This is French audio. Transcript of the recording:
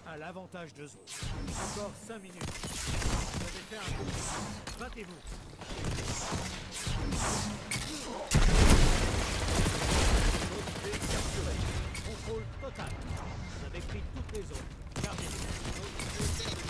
a l'avantage de zone. Encore 5 minutes. Vous avez fait un coup. Battez-vous. L'objet capturé. Contrôle total. Vous avez pris toutes les zones. Gardez-les.